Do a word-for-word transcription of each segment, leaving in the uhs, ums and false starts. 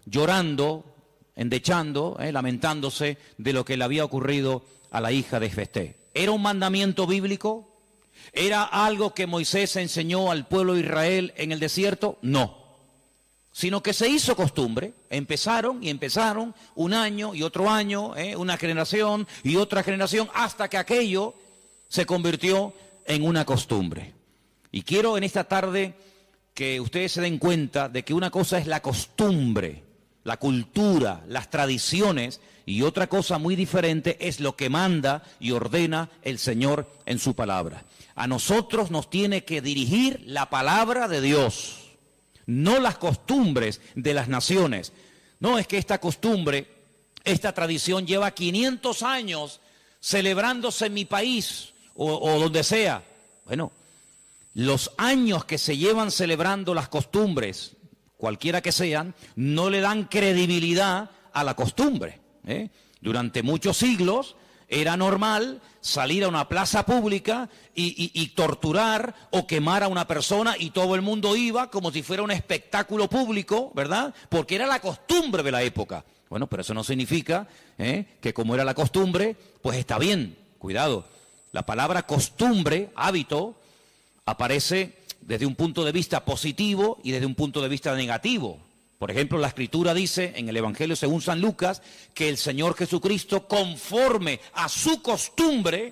llorando, endechando, eh, lamentándose de lo que le había ocurrido a la hija de Jefté. ¿Era un mandamiento bíblico? ¿Era algo que Moisés enseñó al pueblo de Israel en el desierto? No. Sino que se hizo costumbre. Empezaron y empezaron un año y otro año, eh, una generación y otra generación, hasta que aquello se convirtió en una costumbre. Y quiero en esta tarde que ustedes se den cuenta de que una cosa es la costumbre, la cultura, las tradiciones, y otra cosa muy diferente es lo que manda y ordena el Señor en su palabra. A nosotros nos tiene que dirigir la palabra de Dios, no las costumbres de las naciones. No es que esta costumbre, esta tradición lleva quinientos años celebrándose en mi país o, o donde sea. Bueno, los años que se llevan celebrando las costumbres, cualquiera que sean, no le dan credibilidad a la costumbre, ¿eh? Durante muchos siglos era normal salir a una plaza pública y, y, y torturar o quemar a una persona, y todo el mundo iba como si fuera un espectáculo público, ¿verdad? Porque era la costumbre de la época. Bueno, pero eso no significa ¿eh? que como era la costumbre, pues está bien. Cuidado, la palabra costumbre, hábito, aparece desde un punto de vista positivo y desde un punto de vista negativo. Por ejemplo, la Escritura dice en el Evangelio según San Lucas que el Señor Jesucristo, conforme a su costumbre,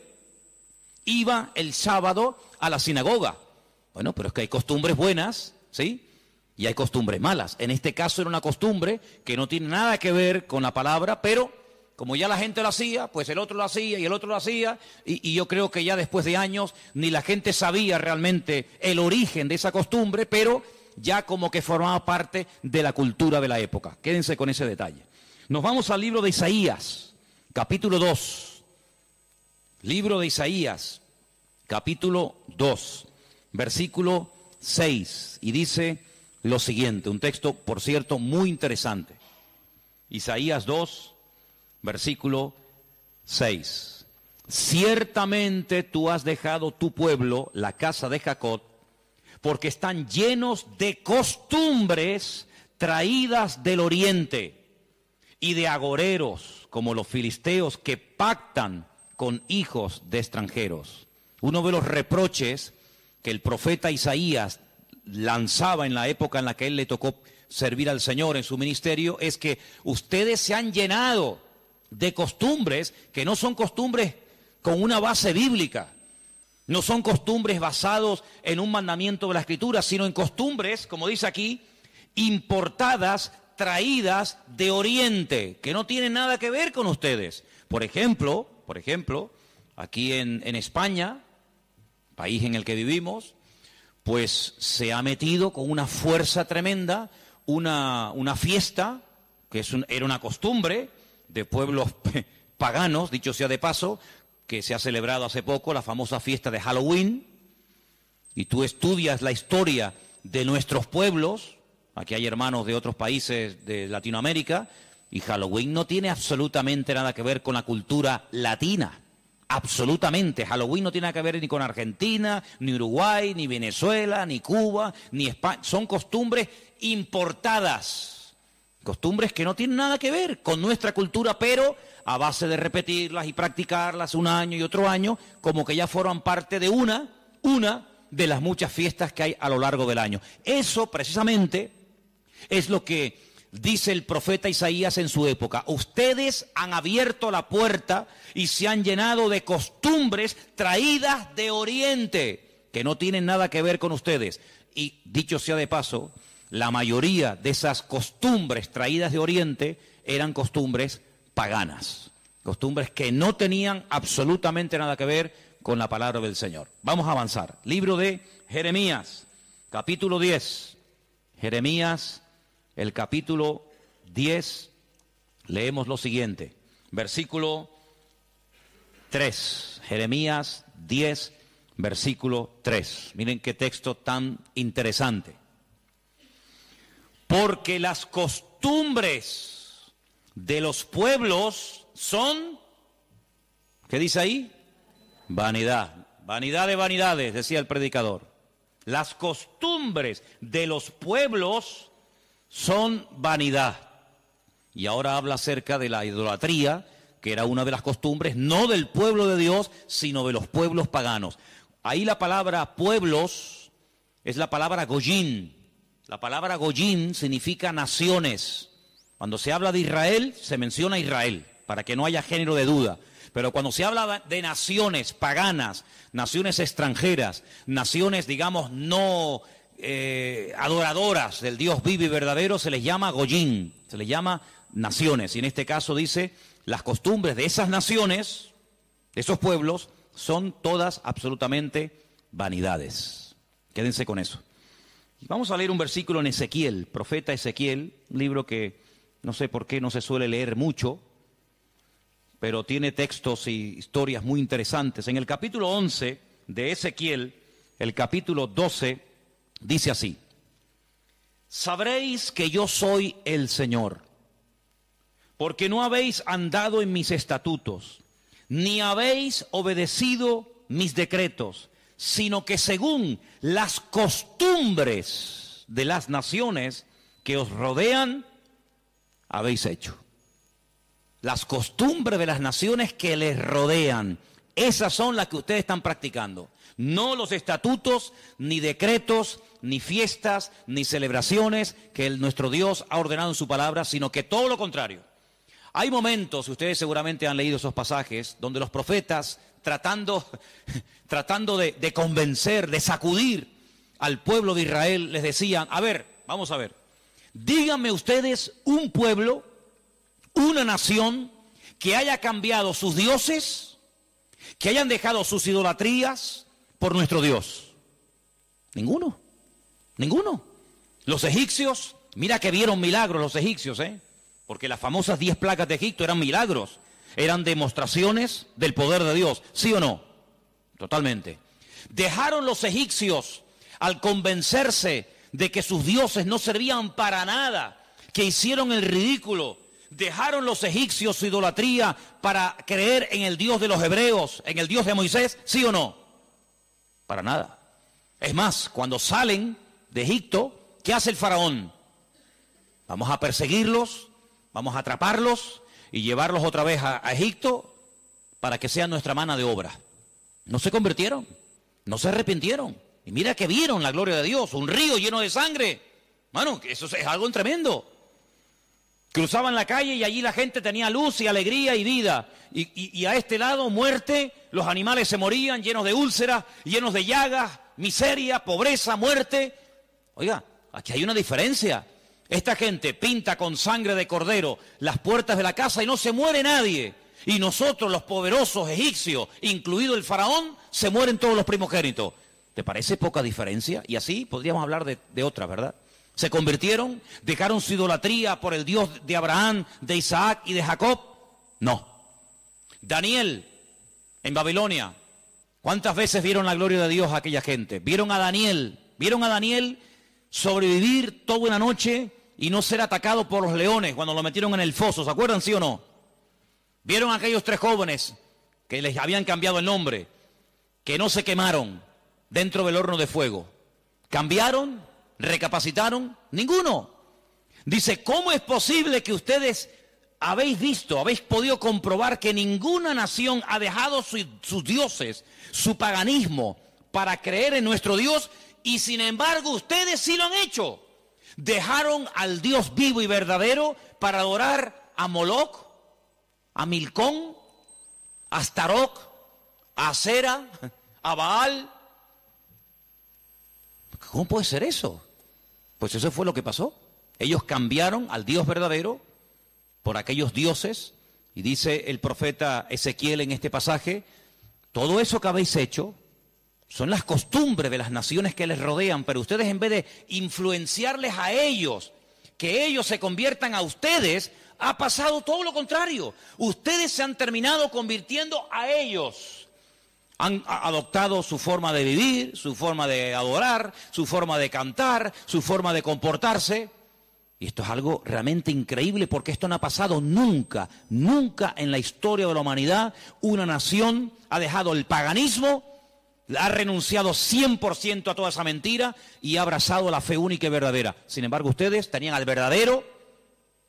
iba el sábado a la sinagoga. Bueno, pero es que hay costumbres buenas, ¿sí? Y hay costumbres malas. En este caso era una costumbre que no tiene nada que ver con la palabra, pero como ya la gente lo hacía, pues el otro lo hacía y el otro lo hacía, y, y yo creo que ya después de años ni la gente sabía realmente el origen de esa costumbre, pero ya como que formaba parte de la cultura de la época. Quédense con ese detalle. Nos vamos al libro de Isaías, capítulo dos. Libro de Isaías, capítulo dos, versículo seis, y dice lo siguiente, un texto, por cierto, muy interesante. Isaías dos, versículo seis. Ciertamente tú has dejado tu pueblo, la casa de Jacob, porque están llenos de costumbres traídas del oriente y de agoreros, como los filisteos que pactan con hijos de extranjeros. Uno de los reproches que el profeta Isaías lanzaba en la época en la que él le tocó servir al Señor en su ministerio es que ustedes se han llenado de costumbres que no son costumbres con una base bíblica. No son costumbres basados en un mandamiento de la Escritura, sino en costumbres, como dice aquí, importadas, traídas de Oriente, que no tienen nada que ver con ustedes. Por ejemplo, por ejemplo, aquí en, en España, país en el que vivimos, pues se ha metido con una fuerza tremenda una, una fiesta, que es un, era una costumbre de pueblos paganos, dicho sea de paso, que se ha celebrado hace poco, la famosa fiesta de Halloween, y tú estudias la historia de nuestros pueblos, aquí hay hermanos de otros países de Latinoamérica, y Halloween no tiene absolutamente nada que ver con la cultura latina, absolutamente. Halloween no tiene nada que ver ni con Argentina, ni Uruguay, ni Venezuela, ni Cuba, ni España, son costumbres importadas, costumbres que no tienen nada que ver con nuestra cultura, pero a base de repetirlas y practicarlas un año y otro año, como que ya forman parte de una, una de las muchas fiestas que hay a lo largo del año. Eso precisamente es lo que dice el profeta Isaías en su época. Ustedes han abierto la puerta y se han llenado de costumbres traídas de Oriente, que no tienen nada que ver con ustedes. Y dicho sea de paso, la mayoría de esas costumbres traídas de Oriente eran costumbres paganas, costumbres que no tenían absolutamente nada que ver con la palabra del Señor. Vamos a avanzar. Libro de Jeremías, capítulo diez. Jeremías, el capítulo diez, leemos lo siguiente, versículo tres. Jeremías diez, versículo tres. Miren qué texto tan interesante. Porque las costumbres de los pueblos son, ¿qué dice ahí? Vanidad. Vanidad de vanidades, decía el predicador. Las costumbres de los pueblos son vanidad. Y ahora habla acerca de la idolatría, que era una de las costumbres, no del pueblo de Dios, sino de los pueblos paganos. Ahí la palabra pueblos es la palabra goyín. La palabra goyín significa naciones. Cuando se habla de Israel, se menciona Israel, para que no haya género de duda. Pero cuando se habla de naciones paganas, naciones extranjeras, naciones, digamos, no eh, adoradoras del Dios vivo y verdadero, se les llama goyín, se les llama naciones. Y en este caso dice, las costumbres de esas naciones, de esos pueblos, son todas absolutamente vanidades. Quédense con eso. Vamos a leer un versículo en Ezequiel, profeta Ezequiel, un libro que no sé por qué no se suele leer mucho, pero tiene textos y historias muy interesantes. En el capítulo once de Ezequiel, el capítulo doce, dice así: sabréis que yo soy el Señor, porque no habéis andado en mis estatutos, ni habéis obedecido mis decretos, sino que según las costumbres de las naciones que os rodean, habéis hecho. Las costumbres de las naciones que les rodean, esas son las que ustedes están practicando. No los estatutos, ni decretos, ni fiestas, ni celebraciones que el, nuestro Dios ha ordenado en su palabra, sino que todo lo contrario. Hay momentos, ustedes seguramente han leído esos pasajes, donde los profetas, tratando, tratando de, de convencer, de sacudir al pueblo de Israel, les decían, a ver, vamos a ver, díganme ustedes un pueblo, una nación que haya cambiado sus dioses, que hayan dejado sus idolatrías por nuestro Dios. Ninguno, ninguno. Los egipcios, mira que vieron milagros los egipcios, ¿eh? Porque las famosas diez plagas de Egipto eran milagros, eran demostraciones del poder de Dios, ¿sí o no? Totalmente. Dejaron los egipcios al convencerse de que sus dioses no servían para nada, que hicieron el ridículo. Dejaron los egipcios su idolatría para creer en el Dios de los hebreos, en el Dios de Moisés, ¿sí o no? Para nada. Es más, cuando salen de Egipto, ¿qué hace el faraón? Vamos a perseguirlos, vamos a atraparlos y llevarlos otra vez a, a Egipto para que sean nuestra mano de obra. No se convirtieron, no se arrepintieron. Y mira que vieron la gloria de Dios, un río lleno de sangre. Bueno, eso es algo tremendo. Cruzaban la calle y allí la gente tenía luz y alegría y vida. Y, y, y a este lado, muerte, los animales se morían llenos de úlceras, llenos de llagas, miseria, pobreza, muerte. Oiga, aquí hay una diferencia. Esta gente pinta con sangre de cordero las puertas de la casa y no se muere nadie. Y nosotros, los poderosos egipcios, incluido el faraón, se mueren todos los primogénitos. ¿Te parece poca diferencia? Y así podríamos hablar de, de otra, ¿verdad? Se convirtieron, dejaron su idolatría por el Dios de Abraham, de Isaac y de Jacob. No. Daniel, en Babilonia, ¿cuántas veces vieron la gloria de Dios a aquella gente? Vieron a Daniel, vieron a Daniel sobrevivir toda una noche y no ser atacado por los leones cuando lo metieron en el foso. ¿Se acuerdan, sí o no? Vieron a aquellos tres jóvenes que les habían cambiado el nombre, que no se quemaron dentro del horno de fuego. ¿Cambiaron? ¿Recapacitaron? Ninguno. Dice, ¿cómo es posible que ustedes habéis visto, habéis podido comprobar que ninguna nación ha dejado su, sus dioses, su paganismo, para creer en nuestro Dios, y sin embargo ustedes sí lo han hecho? Dejaron al Dios vivo y verdadero para adorar a Moloc, a Milcón, a Astaroth, a Acera, a Baal. ¿Cómo puede ser eso? Pues eso fue lo que pasó. Ellos cambiaron al Dios verdadero por aquellos dioses, y dice el profeta Ezequiel en este pasaje, todo eso que habéis hecho son las costumbres de las naciones que les rodean, pero ustedes, en vez de influenciarles a ellos, que ellos se conviertan a ustedes, ha pasado todo lo contrario. Ustedes se han terminado convirtiendo a ellos. Han adoptado su forma de vivir, su forma de adorar, su forma de cantar, su forma de comportarse. Y esto es algo realmente increíble, porque esto no ha pasado nunca, nunca en la historia de la humanidad. Una nación ha dejado el paganismo, ha renunciado cien por ciento a toda esa mentira y ha abrazado la fe única y verdadera. Sin embargo, ustedes tenían al verdadero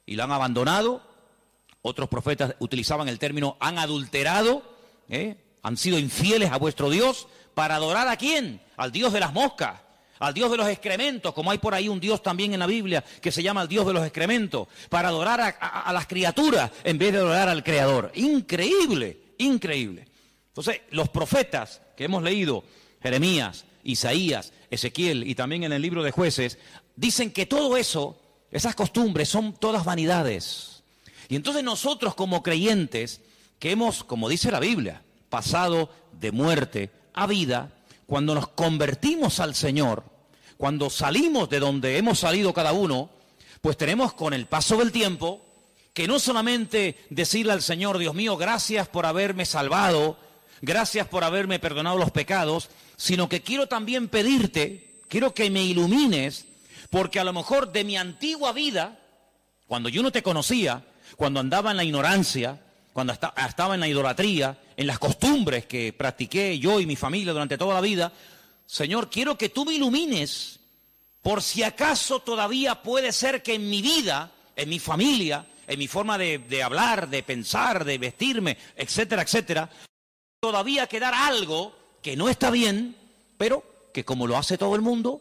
y la han abandonado. Otros profetas utilizaban el término han adulterado, ¿eh? Han sido infieles a vuestro Dios. ¿Para adorar a quién? Al Dios de las moscas, al Dios de los excrementos, como hay por ahí un Dios también en la Biblia que se llama el Dios de los excrementos, para adorar a, a, a las criaturas en vez de adorar al Creador. Increíble, increíble. Entonces, los profetas que hemos leído, Jeremías, Isaías, Ezequiel y también en el libro de Jueces, dicen que todo eso, esas costumbres son todas vanidades. Y entonces nosotros como creyentes, que hemos, como dice la Biblia, pasado de muerte a vida, cuando nos convertimos al Señor, cuando salimos de donde hemos salido cada uno, pues tenemos con el paso del tiempo que no solamente decirle al Señor, Dios mío, gracias por haberme salvado, gracias por haberme perdonado los pecados, sino que quiero también pedirte, quiero que me ilumines, porque a lo mejor de mi antigua vida, cuando yo no te conocía, cuando andaba en la ignorancia, cuando estaba en la idolatría, en las costumbres que practiqué yo y mi familia durante toda la vida, Señor, quiero que tú me ilumines, por si acaso todavía puede ser que en mi vida, en mi familia, en mi forma de, de hablar, de pensar, de vestirme, etcétera, etcétera, todavía quedar algo que no está bien, pero que como lo hace todo el mundo,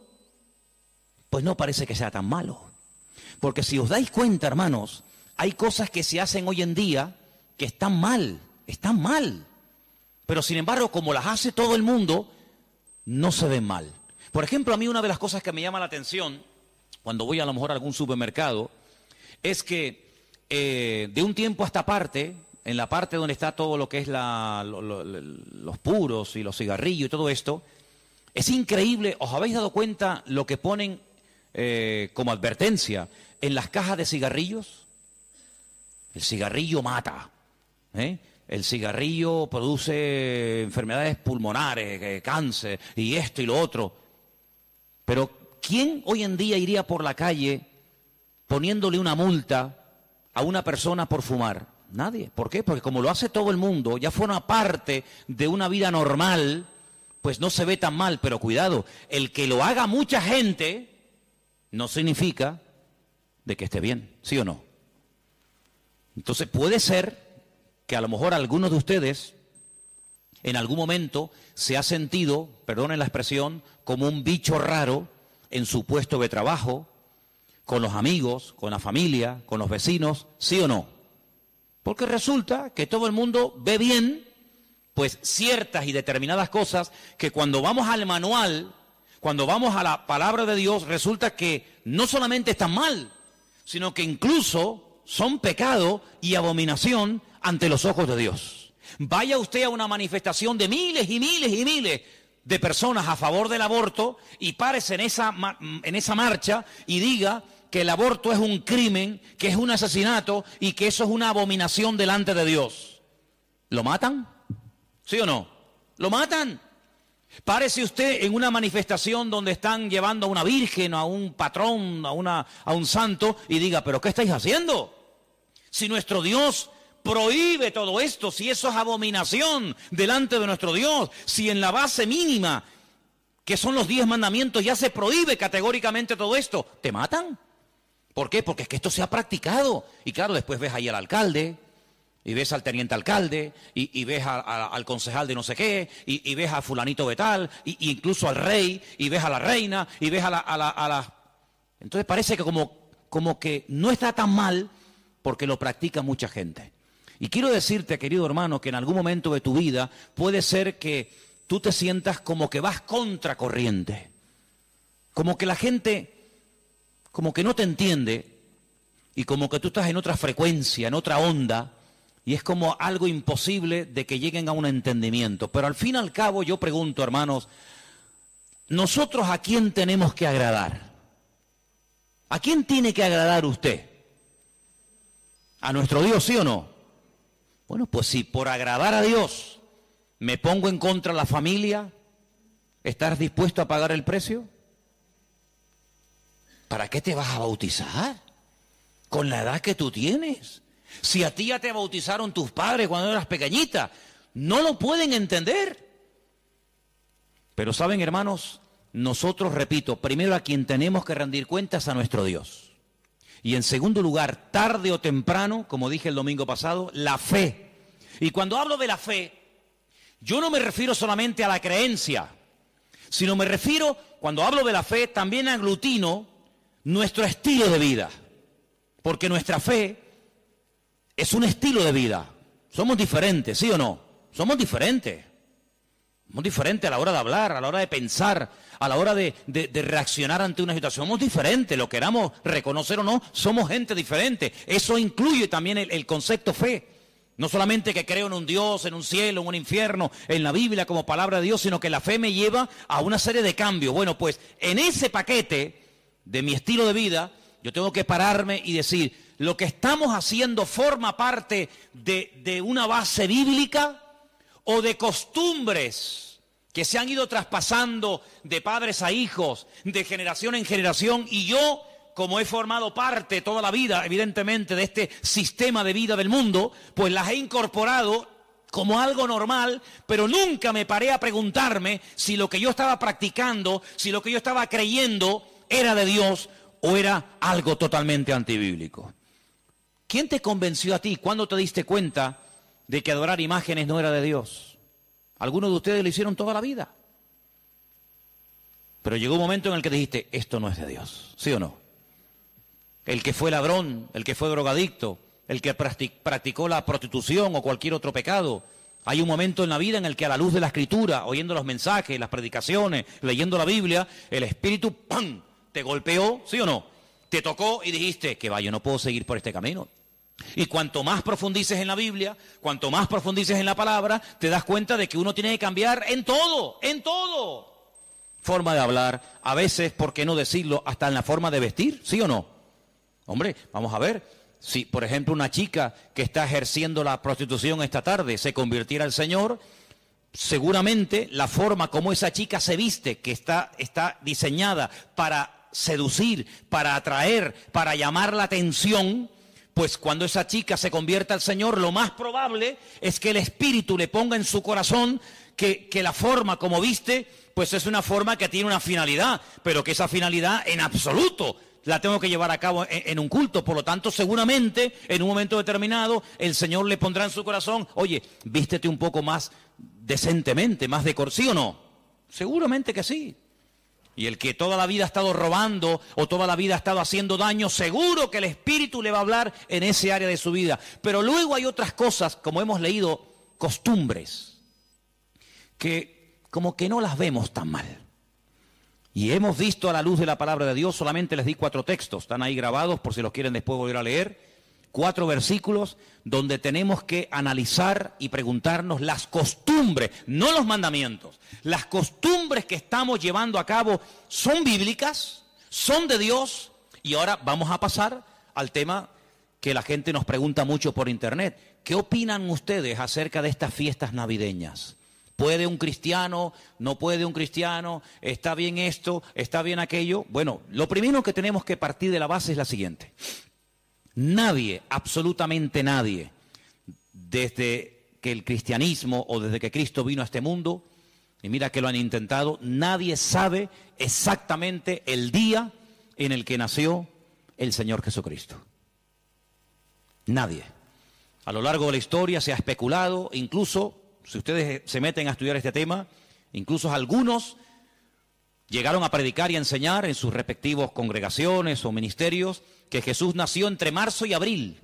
pues no parece que sea tan malo. Porque si os dais cuenta, hermanos, hay cosas que se hacen hoy en día que están mal, están mal. Pero sin embargo, como las hace todo el mundo, no se ven mal. Por ejemplo, a mí una de las cosas que me llama la atención, cuando voy a lo mejor a algún supermercado, es que eh, de un tiempo a esta parte, en la parte donde está todo lo que es la, lo, lo, los puros y los cigarrillos y todo esto, es increíble. ¿Os habéis dado cuenta lo que ponen eh, como advertencia en las cajas de cigarrillos? El cigarrillo mata, ¿eh? El cigarrillo produce enfermedades pulmonares, eh, cáncer y esto y lo otro. Pero ¿quién hoy en día iría por la calle poniéndole una multa a una persona por fumar? Nadie. ¿Por qué? Porque como lo hace todo el mundo, ya forma parte de una vida normal, pues no se ve tan mal. Pero cuidado, el que lo haga mucha gente no significa de que esté bien, ¿sí o no? Entonces puede ser que a lo mejor algunos de ustedes en algún momento se ha sentido, perdonen la expresión, como un bicho raro en su puesto de trabajo, con los amigos, con la familia, con los vecinos, ¿sí o no? Porque resulta que todo el mundo ve bien, pues ciertas y determinadas cosas que cuando vamos al manual, cuando vamos a la palabra de Dios, resulta que no solamente están mal, sino que incluso son pecado y abominación ante los ojos de Dios. Vaya usted a una manifestación de miles y miles y miles de personas a favor del aborto y párese en esa, en esa marcha y diga que el aborto es un crimen, que es un asesinato y que eso es una abominación delante de Dios. ¿Lo matan? ¿Sí o no? ¿Lo matan? Párese usted en una manifestación donde están llevando a una virgen, a un patrón, a, una, a un santo y diga, ¿pero qué estáis haciendo? Si nuestro Dios prohíbe todo esto, si eso es abominación delante de nuestro Dios, si en la base mínima, que son los diez mandamientos, ya se prohíbe categóricamente todo esto, ¿te matan? ¿Por qué? Porque es que esto se ha practicado. Y claro, después ves ahí al alcalde, y ves al teniente alcalde, y, y ves a, a, al concejal de no sé qué, y, y ves a fulanito de tal, y, y incluso al rey, y ves a la reina, y ves a la... A la, a la... Entonces parece que como, como que no está tan mal, porque lo practica mucha gente. Y quiero decirte, querido hermano, que en algún momento de tu vida puede ser que tú te sientas como que vas contracorriente, como que la gente como que no te entiende y como que tú estás en otra frecuencia, en otra onda, y es como algo imposible de que lleguen a un entendimiento. Pero al fin y al cabo yo pregunto, hermanos, ¿nosotros a quién tenemos que agradar? ¿A quién tiene que agradar usted? ¿A nuestro Dios, sí o no? Bueno, pues si por agradar a Dios me pongo en contra de la familia, ¿estás dispuesto a pagar el precio? ¿Para qué te vas a bautizar? Con la edad que tú tienes. Si a ti ya te bautizaron tus padres cuando eras pequeñita, no lo pueden entender. Pero saben, hermanos, nosotros, repito, primero a quien tenemos que rendir cuentas a nuestro Dios. Y en segundo lugar, tarde o temprano, como dije el domingo pasado, la fe. Y cuando hablo de la fe, yo no me refiero solamente a la creencia, sino me refiero, cuando hablo de la fe, también aglutino nuestro estilo de vida. Porque nuestra fe es un estilo de vida. Somos diferentes, ¿sí o no? Somos diferentes. Somos diferentes a la hora de hablar, a la hora de pensar, a la hora de, de, de reaccionar ante una situación. Somos diferentes, lo queramos reconocer o no, somos gente diferente. Eso incluye también el, el concepto fe. No solamente que creo en un Dios, en un cielo, en un infierno, en la Biblia como palabra de Dios, sino que la fe me lleva a una serie de cambios. Bueno, pues en ese paquete de mi estilo de vida, yo tengo que pararme y decir, ¿lo que estamos haciendo forma parte de, de una base bíblica o de costumbres que se han ido traspasando de padres a hijos, de generación en generación, y yo, como he formado parte toda la vida, evidentemente, de este sistema de vida del mundo, pues las he incorporado como algo normal, pero nunca me paré a preguntarme si lo que yo estaba practicando, si lo que yo estaba creyendo era de Dios o era algo totalmente antibíblico. ¿Quién te convenció a ti? ¿Cuándo te diste cuenta de que adorar imágenes no era de Dios? Algunos de ustedes lo hicieron toda la vida. Pero llegó un momento en el que dijiste, esto no es de Dios, ¿sí o no? El que fue ladrón, el que fue drogadicto, el que practicó la prostitución o cualquier otro pecado. Hay un momento en la vida en el que a la luz de la Escritura, oyendo los mensajes, las predicaciones, leyendo la Biblia, el Espíritu, ¡pam!, te golpeó, ¿sí o no? Te tocó y dijiste, que va, yo no puedo seguir por este camino. Y cuanto más profundices en la Biblia, cuanto más profundices en la palabra, te das cuenta de que uno tiene que cambiar en todo, en todo. Forma de hablar, a veces, ¿por qué no decirlo?, hasta en la forma de vestir, ¿sí o no? Hombre, vamos a ver, si por ejemplo una chica que está ejerciendo la prostitución esta tarde se convirtiera al Señor, seguramente la forma como esa chica se viste, que está, está diseñada para seducir, para atraer, para llamar la atención, pues cuando esa chica se convierta al Señor, lo más probable es que el Espíritu le ponga en su corazón que, que la forma como viste, pues es una forma que tiene una finalidad, pero que esa finalidad en absoluto la tengo que llevar a cabo en, en un culto. Por lo tanto, seguramente, en un momento determinado, el Señor le pondrá en su corazón, oye, vístete un poco más decentemente, más decor, ¿sí o no? Seguramente que sí. Y el que toda la vida ha estado robando o toda la vida ha estado haciendo daño, seguro que el Espíritu le va a hablar en ese área de su vida. Pero luego hay otras cosas, como hemos leído, costumbres, que como que no las vemos tan mal. Y hemos visto a la luz de la palabra de Dios, solamente les di cuatro textos, están ahí grabados por si los quieren después volver a leer, cuatro versículos donde tenemos que analizar y preguntarnos las costumbres, no los mandamientos, las costumbres que estamos llevando a cabo son bíblicas, son de Dios. Y ahora vamos a pasar al tema que la gente nos pregunta mucho por internet. ¿Qué opinan ustedes acerca de estas fiestas navideñas? ¿Puede un cristiano? ¿No puede un cristiano? ¿Está bien esto? ¿Está bien aquello? Bueno, lo primero que tenemos que partir de la base es la siguiente. Nadie, absolutamente nadie, desde que el cristianismo o desde que Cristo vino a este mundo, y mira que lo han intentado, nadie sabe exactamente el día en el que nació el Señor Jesucristo. Nadie. A lo largo de la historia se ha especulado, incluso, si ustedes se meten a estudiar este tema, incluso algunos llegaron a predicar y a enseñar en sus respectivos congregaciones o ministerios que Jesús nació entre marzo y abril.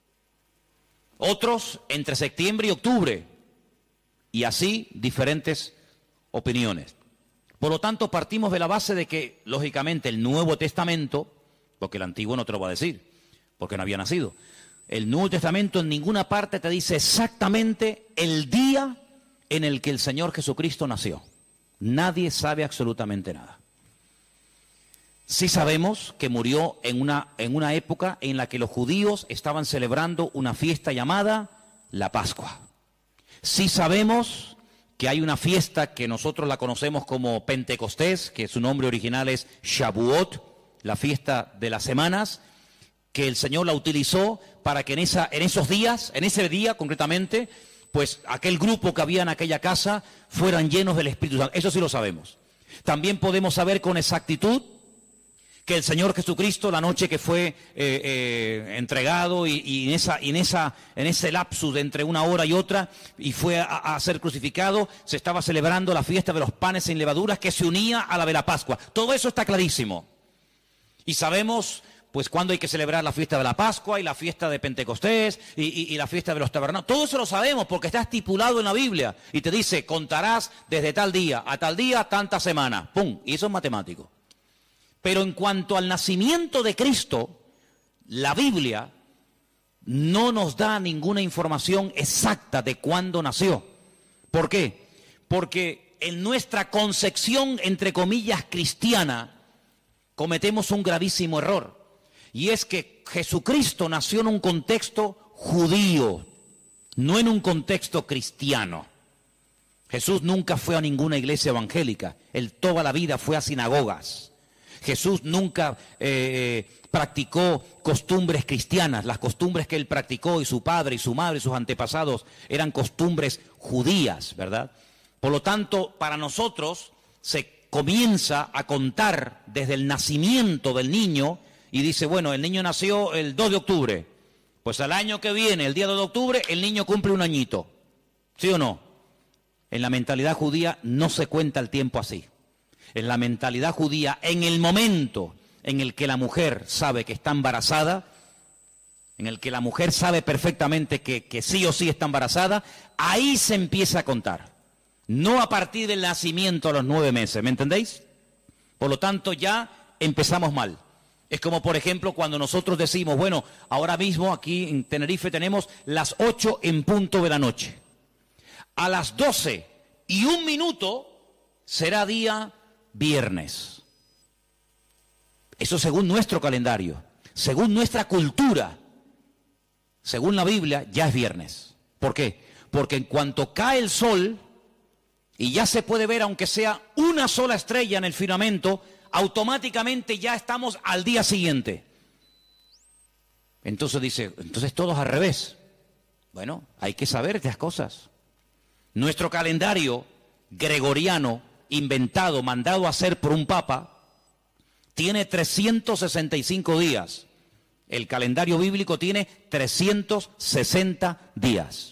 Otros entre septiembre y octubre. Y así diferentes opiniones. Por lo tanto, partimos de la base de que, lógicamente, el Nuevo Testamento, porque el Antiguo no te lo va a decir, porque no había nacido, el Nuevo Testamento en ninguna parte te dice exactamente el día en el que el Señor Jesucristo nació. Nadie sabe absolutamente nada. Sí sabemos que murió en una, en una época en la que los judíos estaban celebrando una fiesta llamada la Pascua. Sí sabemos que hay una fiesta que nosotros la conocemos como Pentecostés, que su nombre original es Shavuot, la fiesta de las semanas, que el Señor la utilizó para que en, esa, en esos días, en ese día concretamente, pues aquel grupo que había en aquella casa fueran llenos del Espíritu Santo. Eso sí lo sabemos. También podemos saber con exactitud que el Señor Jesucristo, la noche que fue eh, eh, entregado y, y en, esa, en, esa, en ese lapsus de entre una hora y otra, y fue a, a ser crucificado, se estaba celebrando la fiesta de los panes sin levaduras que se unía a la de la Pascua. Todo eso está clarísimo. Y sabemos pues cuándo hay que celebrar la fiesta de la Pascua y la fiesta de Pentecostés y, y, y la fiesta de los tabernáculos. Todo eso lo sabemos porque está estipulado en la Biblia y te dice, contarás desde tal día a tal día, tanta semana. ¡Pum! Y eso es matemático. Pero en cuanto al nacimiento de Cristo, la Biblia no nos da ninguna información exacta de cuándo nació. ¿Por qué? Porque en nuestra concepción, entre comillas, cristiana, cometemos un gravísimo error. Y es que Jesucristo nació en un contexto judío, no en un contexto cristiano. Jesús nunca fue a ninguna iglesia evangélica, él toda la vida fue a sinagogas. Jesús nunca eh, practicó costumbres cristianas, las costumbres que él practicó y su padre y su madre y sus antepasados eran costumbres judías, ¿verdad? Por lo tanto, para nosotros se comienza a contar desde el nacimiento del niño y dice, bueno, el niño nació el dos de octubre, pues al año que viene, el día dos de octubre, el niño cumple un añito, ¿sí o no? En la mentalidad judía no se cuenta el tiempo así. En la mentalidad judía, en el momento en el que la mujer sabe que está embarazada, en el que la mujer sabe perfectamente que, que sí o sí está embarazada, ahí se empieza a contar. No a partir del nacimiento a los nueve meses, ¿me entendéis? Por lo tanto, ya empezamos mal. Es como, por ejemplo, cuando nosotros decimos, bueno, ahora mismo aquí en Tenerife tenemos las ocho en punto de la noche. A las doce y un minuto será día viernes. Eso según nuestro calendario, según nuestra cultura, según la Biblia, ya es viernes. ¿Por qué? Porque en cuanto cae el sol y ya se puede ver, aunque sea una sola estrella en el firmamento, automáticamente ya estamos al día siguiente. Entonces dice, entonces todos al revés. Bueno, hay que saber estas cosas. Nuestro calendario gregoriano, inventado, mandado a hacer por un papa, tiene trescientos sesenta y cinco días. El calendario bíblico tiene trescientos sesenta días.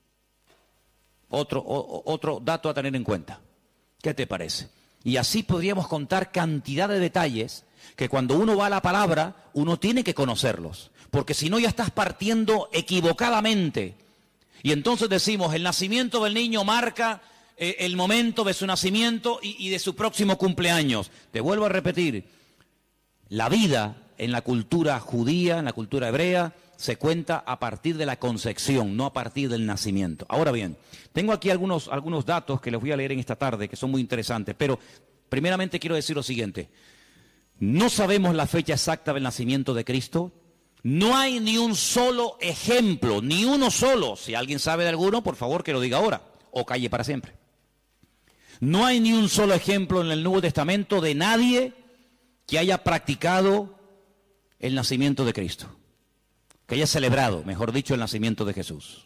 Otro, o, otro dato a tener en cuenta. ¿Qué te parece? Y así podríamos contar cantidad de detalles que cuando uno va a la palabra, uno tiene que conocerlos. Porque si no ya estás partiendo equivocadamente. Y entonces decimos, el nacimiento del niño marca eh, el momento de su nacimiento y, y de su próximo cumpleaños. Te vuelvo a repetir, la vida en la cultura judía, en la cultura hebrea, se cuenta a partir de la concepción, no a partir del nacimiento. Ahora bien, tengo aquí algunos, algunos datos que les voy a leer en esta tarde, que son muy interesantes, pero primeramente quiero decir lo siguiente. No sabemos la fecha exacta del nacimiento de Cristo. No hay ni un solo ejemplo, ni uno solo. Si alguien sabe de alguno, por favor que lo diga ahora, o calle para siempre. No hay ni un solo ejemplo en el Nuevo Testamento de nadie que haya practicado el nacimiento de Cristo, que haya celebrado, mejor dicho, el nacimiento de Jesús.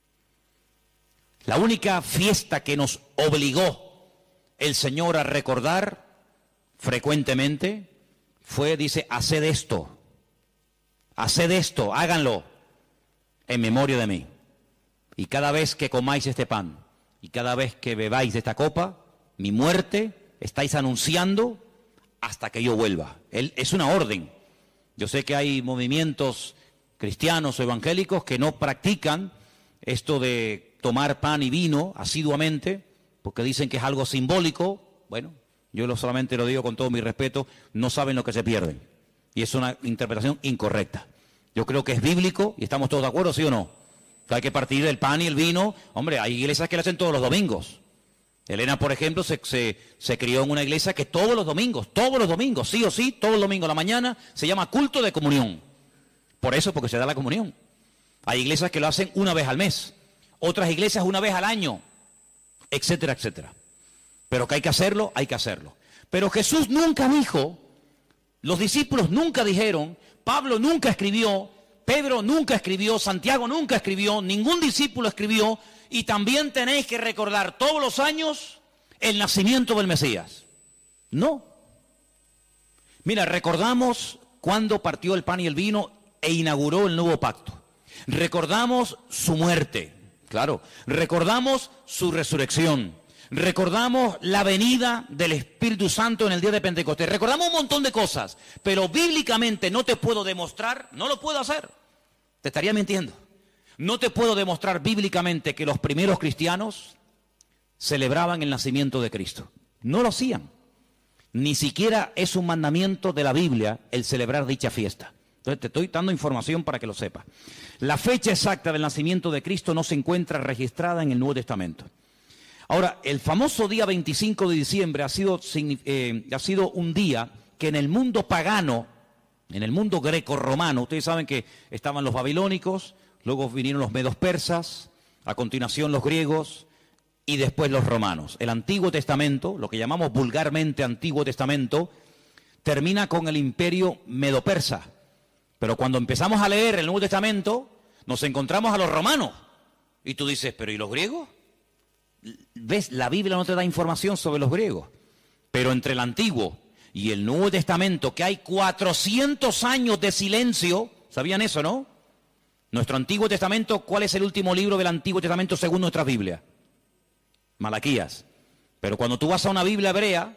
La única fiesta que nos obligó el Señor a recordar frecuentemente fue, dice, haced esto, haced esto, háganlo en memoria de mí. Y cada vez que comáis este pan y cada vez que bebáis de esta copa, mi muerte estáis anunciando hasta que yo vuelva. Él, es una orden. Yo sé que hay movimientos cristianos o evangélicos que no practican esto de tomar pan y vino asiduamente, porque dicen que es algo simbólico. Bueno, yo lo solamente lo digo con todo mi respeto, no saben lo que se pierden. Y es una interpretación incorrecta. Yo creo que es bíblico y estamos todos de acuerdo, ¿sí o no? Que hay que partir del pan y el vino. Hombre, hay iglesias que lo hacen todos los domingos. Elena, por ejemplo, se, se, se crió en una iglesia que todos los domingos, todos los domingos, sí o sí, todos los domingos a la mañana, se llama culto de comunión. Por eso, porque se da la comunión. Hay iglesias que lo hacen una vez al mes, otras iglesias una vez al año, etcétera, etcétera. Pero que hay que hacerlo, hay que hacerlo. Pero Jesús nunca dijo, los discípulos nunca dijeron, Pablo nunca escribió, Pedro nunca escribió, Santiago nunca escribió, ningún discípulo escribió, y también tenéis que recordar todos los años el nacimiento del Mesías. No. Mira, recordamos cuando partió el pan y el vino e inauguró el nuevo pacto. Recordamos su muerte, claro. Recordamos su resurrección. Recordamos la venida del Espíritu Santo en el día de Pentecostés. Recordamos un montón de cosas, pero bíblicamente no te puedo demostrar, no lo puedo hacer. Te estaría mintiendo. No te puedo demostrar bíblicamente que los primeros cristianos celebraban el nacimiento de Cristo. No lo hacían. Ni siquiera es un mandamiento de la Biblia el celebrar dicha fiesta. Entonces te estoy dando información para que lo sepas. La fecha exacta del nacimiento de Cristo no se encuentra registrada en el Nuevo Testamento. Ahora, el famoso día veinticinco de diciembre ha sido, eh, ha sido un día que en el mundo pagano, en el mundo greco-romano, ustedes saben que estaban los babilónicos, luego vinieron los medos persas, a continuación los griegos y después los romanos. El Antiguo Testamento, lo que llamamos vulgarmente Antiguo Testamento, termina con el imperio medo-persa. Pero cuando empezamos a leer el Nuevo Testamento, nos encontramos a los romanos. Y tú dices, ¿pero y los griegos? ¿Ves? La Biblia no te da información sobre los griegos. Pero entre el Antiguo y el Nuevo Testamento, que hay cuatrocientos años de silencio, ¿sabían eso, no? Nuestro Antiguo Testamento, ¿cuál es el último libro del Antiguo Testamento según nuestra Biblia? Malaquías. Pero cuando tú vas a una Biblia hebrea,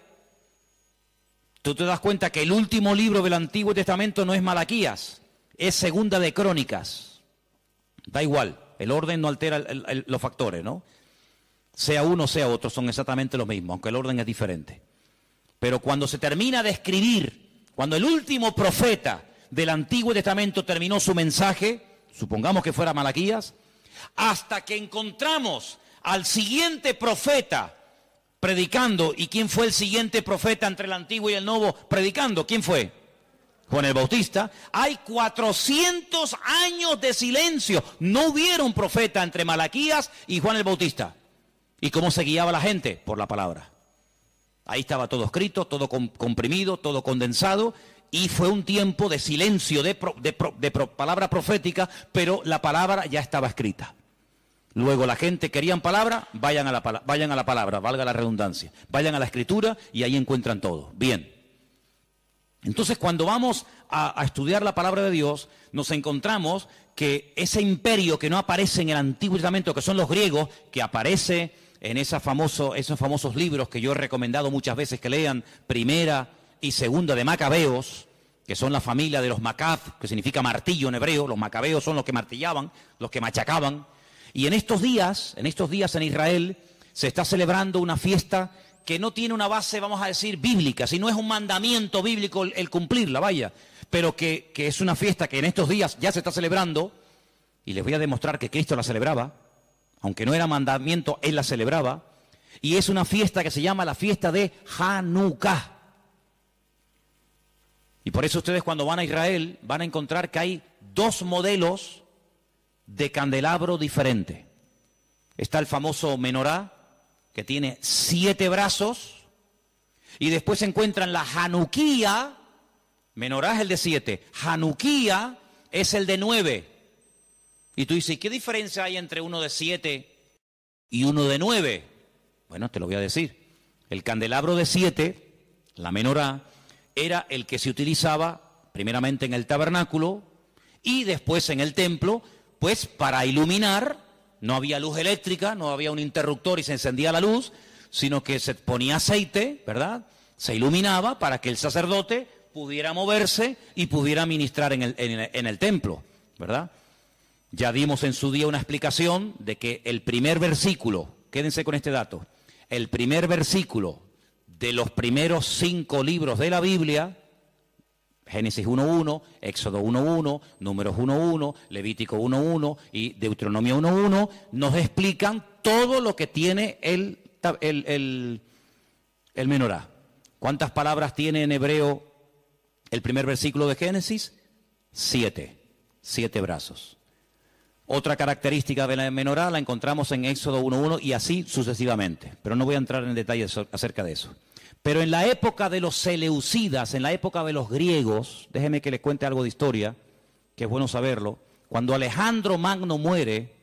tú te das cuenta que el último libro del Antiguo Testamento no es Malaquías, es Segunda de Crónicas. Da igual, el orden no altera el, el, los factores, ¿no? Sea uno, sea otro, son exactamente los mismos, aunque el orden es diferente. Pero cuando se termina de escribir, cuando el último profeta del Antiguo Testamento terminó su mensaje, supongamos que fuera Malaquías, hasta que encontramos al siguiente profeta predicando. ¿Y quién fue el siguiente profeta entre el Antiguo y el Nuevo predicando? ¿Quién fue? Juan el Bautista. Hay cuatrocientos años de silencio. No hubieron profeta entre Malaquías y Juan el Bautista. ¿Y cómo se guiaba la gente? Por la palabra. Ahí estaba todo escrito, todo comprimido, todo condensado. Y fue un tiempo de silencio, de, pro, de, pro, de pro, palabra profética, pero la palabra ya estaba escrita. Luego la gente querían palabra, vayan a la, vayan a la palabra, valga la redundancia. Vayan a la escritura y ahí encuentran todo. Bien. Entonces cuando vamos a, a estudiar la palabra de Dios, nos encontramos que ese imperio que no aparece en el Antiguo Testamento, que son los griegos, que aparece en esa famoso, esos famosos libros que yo he recomendado muchas veces que lean, Primera y Segunda de Macabeos, que son la familia de los Macab, que significa martillo en hebreo. Los macabeos son los que martillaban, los que machacaban. Y en estos días, en estos días en Israel, se está celebrando una fiesta que no tiene una base, vamos a decir, bíblica, sino es un mandamiento bíblico el, el cumplirla, vaya, pero que, que es una fiesta que en estos días ya se está celebrando, y les voy a demostrar que Cristo la celebraba, aunque no era mandamiento, Él la celebraba, y es una fiesta que se llama la fiesta de Hanukkah. Y por eso ustedes cuando van a Israel van a encontrar que hay dos modelos de candelabro diferente. Está el famoso menorá, que tiene siete brazos, y después se encuentran la Hanukkía. Menorá es el de siete, Hanukkía es el de nueve. Y tú dices, ¿qué diferencia hay entre uno de siete y uno de nueve? Bueno, te lo voy a decir. El candelabro de siete, la menorá, era el que se utilizaba primeramente en el tabernáculo y después en el templo, pues para iluminar. No había luz eléctrica, no había un interruptor y se encendía la luz, sino que se ponía aceite, ¿verdad? Se iluminaba para que el sacerdote pudiera moverse y pudiera ministrar en el, en el, en el templo, ¿verdad? Ya dimos en su día una explicación de que el primer versículo, quédense con este dato, el primer versículo de los primeros cinco libros de la Biblia, Génesis uno uno, Éxodo uno uno, Números uno uno, Levítico uno uno y Deuteronomio uno uno, nos explican todo lo que tiene el, el, el, el menorá. ¿Cuántas palabras tiene en hebreo el primer versículo de Génesis? Siete. Siete brazos. Otra característica de la menorá la encontramos en Éxodo uno uno y así sucesivamente. Pero no voy a entrar en detalles acerca de eso. Pero en la época de los seleucidas, en la época de los griegos, déjeme que les cuente algo de historia, que es bueno saberlo. Cuando Alejandro Magno muere,